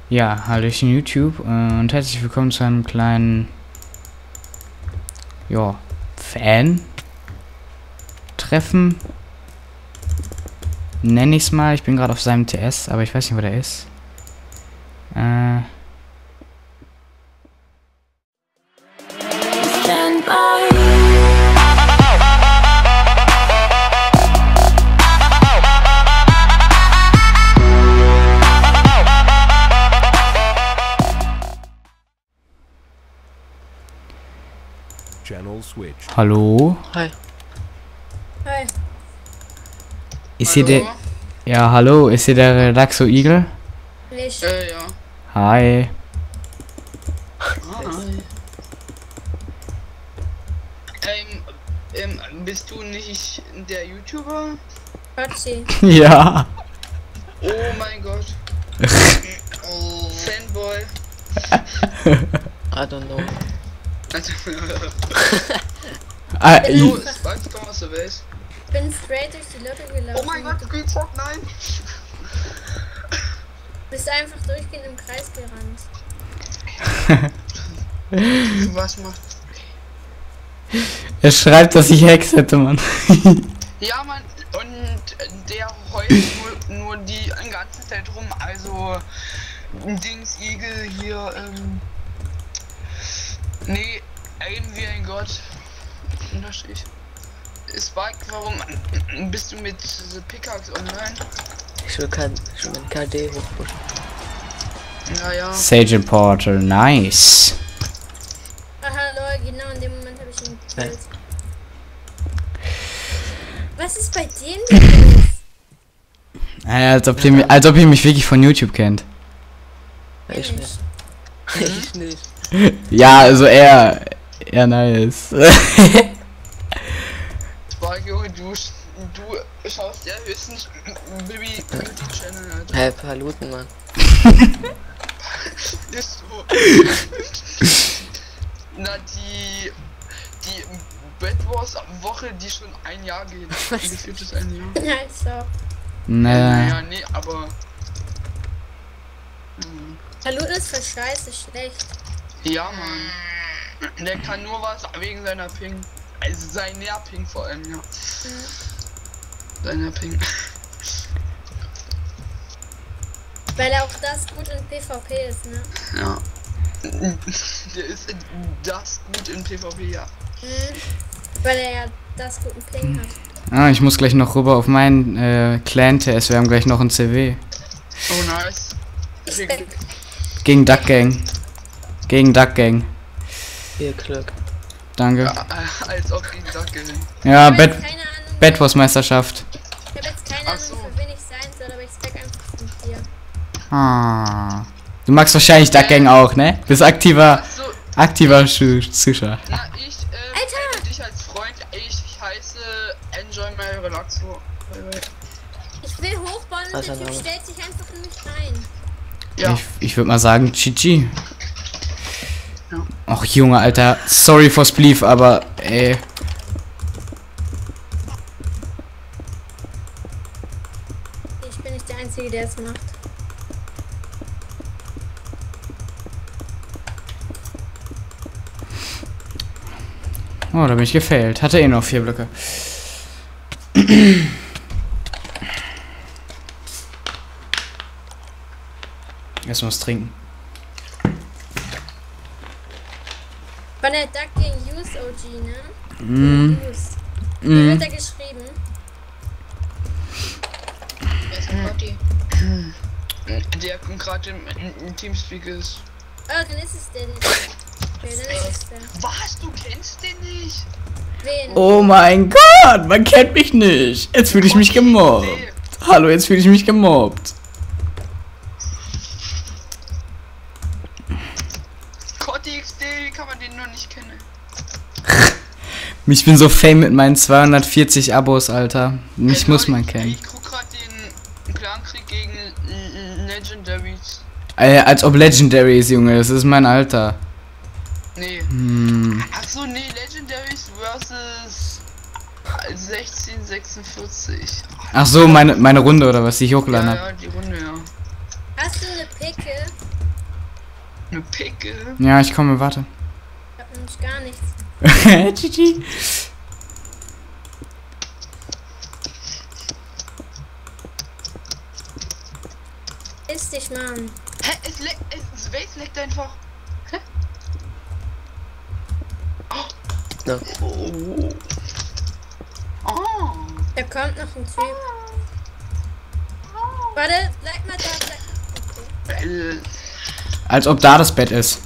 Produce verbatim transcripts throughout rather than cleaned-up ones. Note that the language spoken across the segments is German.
Ja, hallöchen YouTube und herzlich willkommen zu einem kleinen, ja, Fan-Treffen. Nenne ich es mal. Ich bin gerade auf seinem T S, aber ich weiß nicht, wo der ist. Äh... Channel switch. Hallo? Hi. Hi. Ist hier der... Ja, hallo, ist hier der Relaxo Igel? Ich. Äh, ja. Hi. Hi. Ähm, ähm, bist du nicht der YouTuber? Patsy. Ja. Oh mein Gott. Oh. Fanboy. I don't know. Also, Ah, du, I es weißt du, was du willst. Ich bin straight durch die Lobby gelaufen. Oh mein Gott, Screenshot, nein. Du bist einfach durchgehend im Kreis gerannt. Was macht? er schreibt, dass ich Hex hätte, Mann. Ja, Mann, und der heult nur, nur die ganze Zeit rum, also Dings, Igel hier, ähm, nee, Aim wie ein Gott, Unterstrich. Spike, warum bist du mit The Pickaxe online? Ich will kein, ich will mein K D hochpushen. Naja. Sage Portal, nice. Aha, lol, genau in dem Moment habe ich ihn gekillt. Was ist bei denen los? Äh, als, ob ihr, als ob ihr mich wirklich von YouTube kennt. Ich nicht. Ich nicht. Ja, also er... Er nice. Spike, Junge, du, du schaust ja höchstens Baby Channel, Alter. Hey, Paluten, Mann. Ist so. Na, die. Die Bad Wars Woche, die schon ein Jahr geht. Gefühlt ist ein Jahr. Ja, ist so. Naja, Nee. nee, aber. Hm. Paluten ist für Scheiße schlecht. Ja, Mann. Der kann nur was wegen seiner Ping. Also seiner Ping vor allem, ja. Mhm. Seiner Ping. Weil er auch das gut in PvP ist, ne? Ja. Der ist das gut in PvP, ja. Mhm. Weil er ja das guten Ping hat. Ah, ich muss gleich noch rüber auf meinen äh, Clan-T S. Wir haben gleich noch ein C W. Oh, nice. Ich Schick. bin Gegen Duck Gang. Gegen Duck Gang. Viel Glück. Danke. Ja, äh, als ob die Duck gewinnen. Ja, Ich hab Bad, jetzt keine Ahnung, Bad Wars Meisterschaft. Ich habe jetzt keine Ach Ahnung, so. für wen ich sein soll, aber ich spec einfach von dir. Ah. Du magst wahrscheinlich Duck Gang auch, ne? Bist aktiver, Achso, aktiver Schu- Zuschauer. na, ich, äh, Alter! adde dich als Freund. Ich heiße Enjoy My Relaxo. Ich will hochbauen und Was der ein Typ Name. stellt sich einfach in mich rein. Ja. Ich, ich würde mal sagen, G G. Ja. Och, Junge, Alter. Sorry for Spleef, aber, ey. Ich bin nicht der Einzige, der es macht. Oh, da bin ich gefailt. Hatte eh noch vier Blöcke. Erst mal was trinken. Von der Duck gegen Use O G, ne? Mm. Use. Wie Mm. wird er geschrieben? Wer ist denn Gotti? Der gerade im, im Teamspeak ist. Oh, dann ist es der. Okay, dann ist es der. Was? Du kennst den nicht? Wen? Oh mein Gott, man kennt mich nicht. Jetzt fühle ich mich gemobbt. Nee. Hallo, jetzt fühle ich mich gemobbt. Gotti X D, wie kann man den nur nicht kennen? Ich bin so fame mit meinen zweihundertvierzig Abos, Alter. Mich Ey, muss Leute, man kennen. Ich guck grad den Clankrieg gegen L- Legendaries. Äh, als ob Legendary ist, Junge. Das ist mein Alter. Nee. Hm. Achso, nee, Legendaries versus sechzehn sechsundvierzig. Ach so, meine, meine Runde oder was, die ich hochgeladen Ja, habe. ja, die Runde, ja. Hast du eine Picke? Eine Picke. Ja, ich komme, warte. Ich hab nämlich gar nichts. G G. Ist dich, Mann. Hä? Es leckt. Es Space leckt einfach. Hä? No. Oh. Oh. Da kommt noch ein Typ. Warte, bleib mal da. Bleib. Okay. Äh, Als ob da das Bett ist.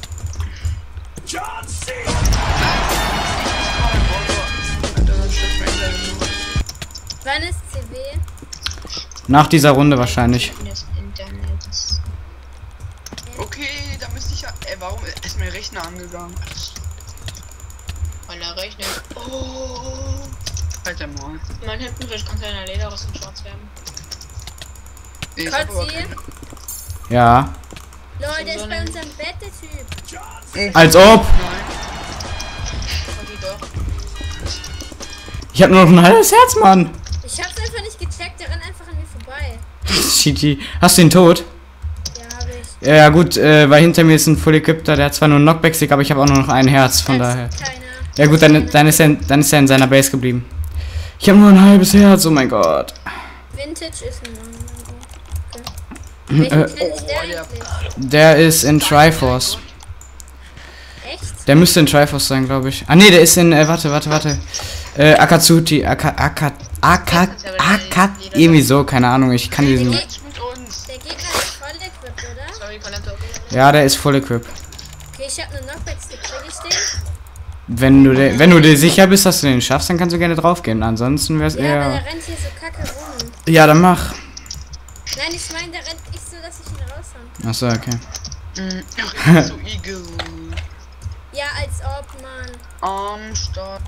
Wann ist C W? Nach dieser Runde wahrscheinlich. Das Internet. Okay, da müsste ich ja. Ey, warum ist mein Rechner angegangen? Weil er rechnet. Oh. Halt mal. Mein Hemdenfisch kann seiner Lederrüstung schwarz werden. Ich hab aber Kotzi? keine- Ja. Leute, der ist bei unserem Bett, der Typ. Als ob. Nein. Okay, doch. Ich hab nur noch ein halbes Herz, Mann. Ich hab's einfach nicht gecheckt, der rennt einfach an mir vorbei. G G. Hast du ihn tot? Ja, hab ich. Ja, ja gut, äh, weil hinter mir ist ein Full Equipter, der hat zwar nur einen Knockback-Stick, aber ich habe auch nur noch ein Herz, von Als daher. Keiner. Ja gut, dann, dann, ist er, dann ist er in seiner Base geblieben. Ich habe nur ein halbes Herz, oh mein Gott. Vintage ist ein Mann. Okay. Äh, Welchen kennt ich der oh, der- eigentlich? Der ist in Triforce. Echt? Der müsste in Triforce sein, glaube ich. Ah ne, der ist in, äh, warte, warte, warte. Äh, Akatsuki, Aka, Aka, Aka, Aka, irgendwie so, keine Ahnung, ich kann diesen... Match mit uns. Der Gegner ist voll equipped, oder? Sorry, Colette. Ja, der ist voll equipped. Okay, ich hab einen Knockback-Stick. Krieg ich den? Wenn du, dir- wenn du dir sicher bist, dass du den schaffst, dann kannst du gerne draufgehen. Ansonsten wär's Ja, aber eher... der rennt hier so kacke rum. Ja, dann mach. Nein, ich meine, der rennt nicht so, dass ich ihn raushauen. Achso, okay. Mhm. Ach, so Igel. Ja, als ob, Mann. Am Start.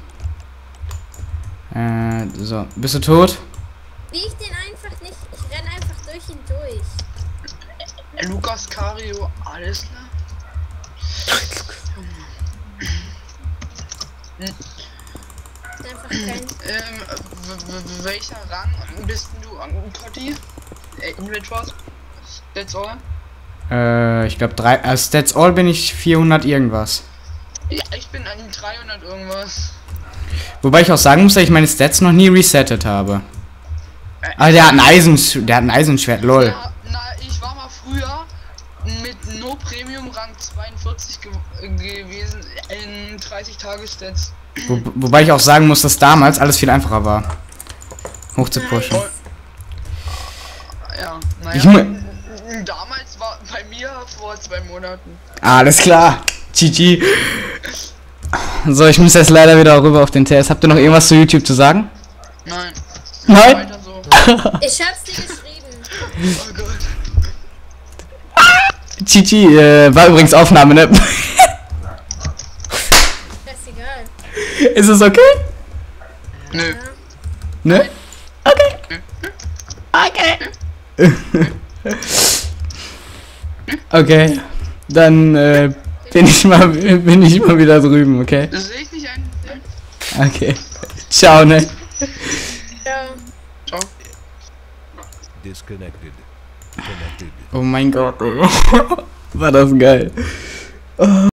Äh, so. Bist du tot? Wie ich den einfach nicht. Ich renn einfach durch ihn durch. Lukas Cario, alles klar. Ist einfach kein. Ähm, w- w- welcher Rang bist denn du an Potti? Äh, in Red Force? That's all? Äh, ich glaube drei... Als Stats All bin ich vierhundert irgendwas. Ja, ich bin an dreihundert irgendwas. Wobei ich auch sagen muss, dass ich meine Stats noch nie resettet habe. Ah, der hat ein Eisen... Der hat ein Eisenschwert, lol. Na, na, ich war mal früher mit No Premium Rang zweiundvierzig ge gewesen in dreißig Tage Stats. Wo, wobei ich auch sagen muss, dass damals alles viel einfacher war. Hoch zu pushen. Oh. Ja, Ich naja. mu- Damals war bei mir vor zwei Monaten. Alles klar. G G. So, ich muss jetzt leider wieder rüber auf den Test. Habt ihr noch irgendwas zu YouTube zu sagen? Nein. Nein? Weiter so. Ich hab's dir geschrieben. Oh Gott. G G, äh, war übrigens Aufnahme, ne? Das ist egal. Ist es okay? Nö. Ja. Ne? Okay. Okay. Okay. Dann, äh, bin ich mal, bin ich mal wieder drüben, okay? Das sehe ich nicht ein. Okay. Ciao, ne? Ciao. Ciao. Disconnected. Connected. Oh mein Gott. War das geil.